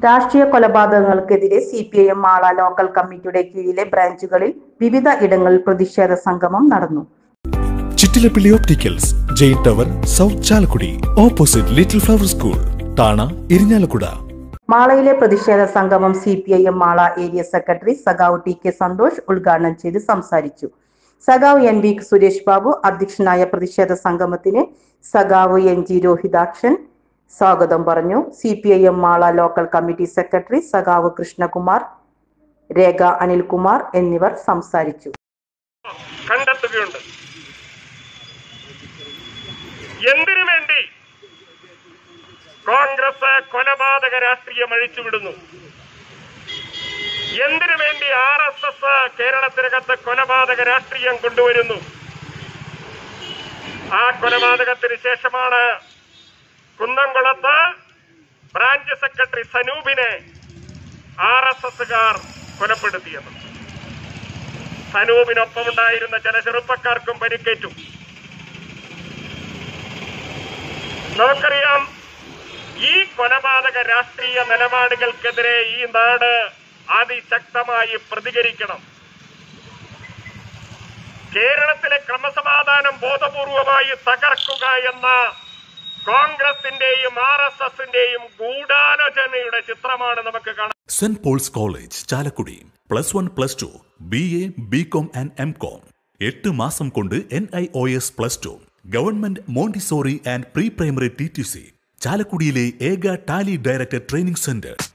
രാഷ്ട്രീയ കൊലപാതകങ്ങൾക്കെതിരെ CPIM Mala local കമ്മിറ്റിയുടെ കീഴിലെ ബ്രാഞ്ചുകളിൽ വിവിധ ഇടങ്ങളിൽ പ്രതിഷേധ സംഗമം നടന്നു. Chittilappilly opticals, Jain tower, south Chalakudy, opposite little flower school, Thana, Irinjalakuda. മാളയിലെ പ്രതിഷേധ സംഗമം CPIM മാള ഏരിയ സെക്രട്ടറി സഖാവ് TK സന്തോഷ് ഉദ്ഘാടനം ചെയ്ത് സംസാരിച്ചു. സഖാവ് NV സുരേഷ് ബാബു അധ്യക്ഷനായ പ്രതിഷേധ സംഗമത്തിന് സഖാവ് NG രോഹിതാക്ഷൻ സ്വാഗതം പറഞ്ഞു. CPIM Mala local committee secretary സഖാവ് കൃഷ്ണകുമാർ, രേഖ അനിൽകുമാർ എന്നിവർ സംസാരിച്ചു. കണ്ടെത്തുകയുണ്ട്. എന്തിനു വേണ്ടി കോൺഗ്രസ് കൊലപാതക രാഷ്ട്രീയം അഴിച്ചുവിടുന്നു? എന്തിനു വേണ്ടി RSS കേരളത്തിനകത്ത് കൊലപാതക രാഷ്ട്രീയം കൊണ്ടുവരുന്നു? ആ കൊലപാതകത്തിന് ശേഷമാണ് കുന്നംകുളത്ത് ബ്രാഞ്ച് സെക്രട്ടറി സനൂപിനെ RSSകാർ കൊലപ്പെടുത്തിയത്. സനൂപിനൊപ്പമുണ്ടായിരുന്ന ചില ചെറുപ്പക്കാർക്കും പരിക്കേറ്റു. നമുക്കറിയാം, ഈ കൊലപാതക രാഷ്ട്രീയ നിലപാടുകൾക്കെതിരെ ഈ നാട് അതിശക്തമായി പ്രതികരിക്കണം. കേരളത്തിലെ ക്രമസമാധാനം ബോധപൂർവമായി തകർക്കുക എന്ന കോൺഗ്രസിന്റെയും RSSന്റെയും ഗൂഢാലോചനയുടെ ചിത്രമാണ് നമുക്ക് കാണാം. Saint Paul's college Chalakudy +1 +2 BA BCom and MCom 8 മാസം കൊണ്ട് NIOS +2 government Montessori and pre primary TTC ചാലക്കുടിയിലെ ഏക ടാലി ഡയറക്ടർ ട്രെയിനിംഗ് സെന്റർ.